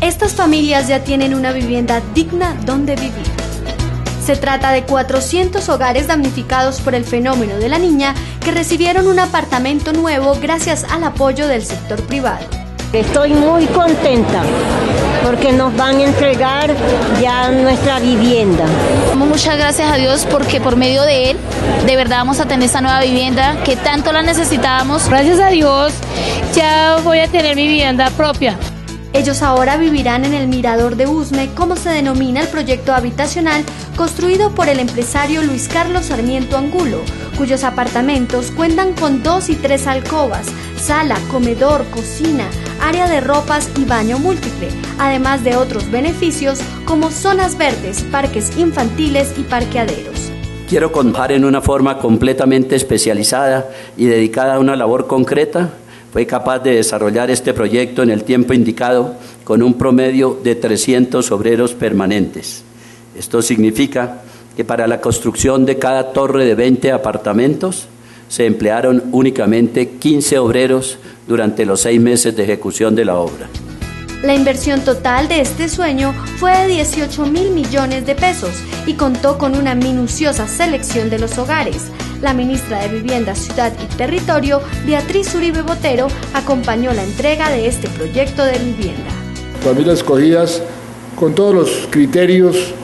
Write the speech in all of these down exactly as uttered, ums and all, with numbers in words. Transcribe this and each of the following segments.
Estas familias ya tienen una vivienda digna donde vivir. Se trata de cuatrocientos hogares damnificados por el fenómeno de la niña que recibieron un apartamento nuevo gracias al apoyo del sector privado. Estoy muy contenta porque nos van a entregar ya nuestra vivienda. Muchas gracias a Dios porque por medio de él de verdad vamos a tener esta nueva vivienda que tanto la necesitábamos. Gracias a Dios ya voy a tener mi vivienda propia. Ellos ahora vivirán en el Mirador de Usme, como se denomina el proyecto habitacional construido por el empresario Luis Carlos Sarmiento Angulo, cuyos apartamentos cuentan con dos y tres alcobas, sala, comedor, cocina, área de ropas y baño múltiple, además de otros beneficios como zonas verdes, parques infantiles y parqueaderos. Quiero contar en una forma completamente especializada y dedicada a una labor concreta. Fue capaz de desarrollar este proyecto en el tiempo indicado con un promedio de trescientos obreros permanentes. Esto significa que para la construcción de cada torre de veinte apartamentos se emplearon únicamente quince obreros durante los seis meses de ejecución de la obra. La inversión total de este sueño fue de dieciocho mil millones de pesos y contó con una minuciosa selección de los hogares. La ministra de Vivienda, Ciudad y Territorio, Beatriz Uribe Botero, acompañó la entrega de este proyecto de vivienda. Familias escogidas con todos los criterios eh,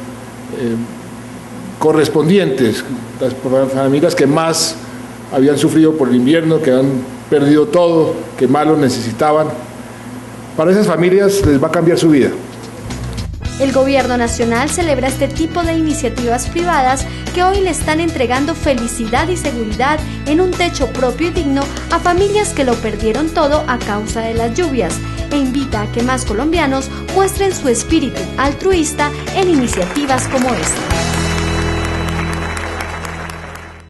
correspondientes, las familias que más habían sufrido por el invierno, que han perdido todo, que más lo necesitaban. Para esas familias les va a cambiar su vida. El gobierno nacional celebra este tipo de iniciativas privadas que hoy le están entregando felicidad y seguridad en un techo propio y digno a familias que lo perdieron todo a causa de las lluvias, e invita a que más colombianos muestren su espíritu altruista en iniciativas como esta.